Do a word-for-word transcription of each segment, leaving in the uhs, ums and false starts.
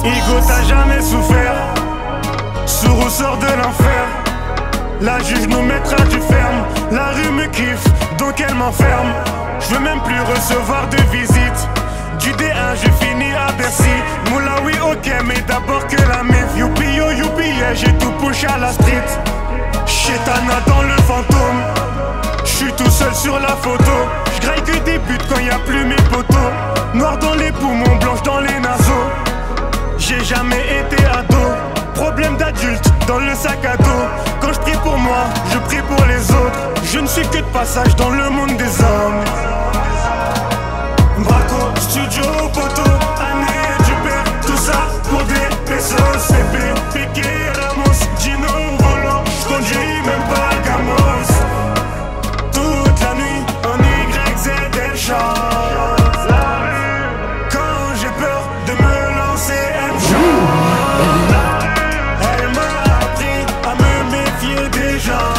Igo, t'as jamais souffert. Sourd sort de l'enfer. La juge nous mettra du ferme. La rue me kiffe, donc elle m'enferme. Je veux même plus recevoir de visite. Du D un, je finis à Bercy. Moula, oui, ok, mais d'abord que la mif. Youpi, yo, youpi, yeah, j'ai tout push à la street. Chétana dans le fantôme. J'suis tout seul sur la photo. J'graille que des buts quand y'a plus mes potos. Noir dans les poumons, blanche dans les naseaux. J'ai jamais été ado. Problème d'adulte dans le sac à dos. Quand je prie pour moi, je prie pour les autres. Je ne suis que de passage dans le monde des hommes. Braco, studio, poteau, année du père. Tout ça pour des pesos. C P, Piqué, Ramos, Gino, volant. J'conduis même pas Gamos. Toute la nuit en Y Z elle chante. Quand j'ai peur de me lancer, elle me chante. Elle m'a appris à me méfier des gens.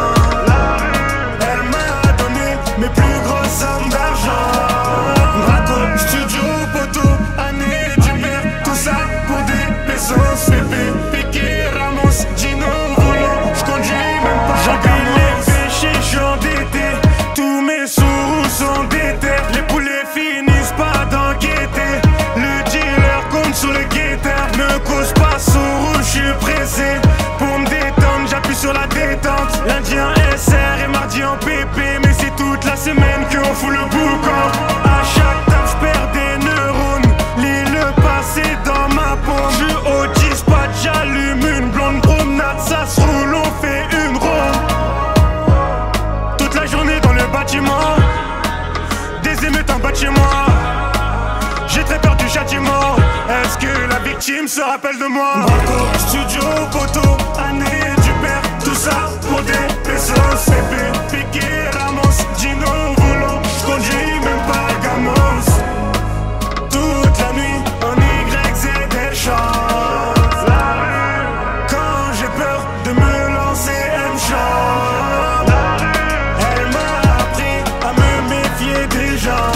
Elle m'a donné mes plus grosses sommes d'argent. Braco, studio, poteau, année du père. Tout ça pour des pesos. C P, Piqué, Ramos, Gino, volant. J'conduis même pas. J'empile les péchés, j'suis endetté. Tous mes sous sont déter. Les poulets finissent pas d'enquêter. Le dealer compte sur le guetteur. Ne cause pas sourd, j'suis pressé. Pour me détendre, j'appuie sur la détente. Lundi en S R et mardi en P P. Mais c'est toute la semaine qu'on fout le boucan. À chaque table, j'perds des neurones. Lis le passé dans ma paume. J'suis au dispatch, j'allume une blonde promenade. Ça se roule, on fait une ronde. Toute la journée dans le bâtiment. Des émeutes en bas de chez moi. J'ai très peur du châtiment. Est-ce que la victime se rappelle de moi? Braco, studio, poteau, année du père. Tout ça pour des pesos. C P, Piqué, Ramos, Gino, volant. J'conduis même pas Gamos. Toute la nuit en Y Z elle chante. Quand j'ai peur de me lancer, elle me chante. Elle m'a appris à me méfier des gens.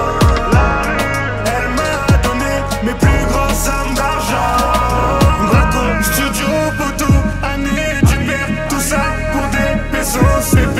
Elle m'a donné mes plus grosses sommes d'argent. Braco, studio, poteau, année du père. Tout ça pour des pesos.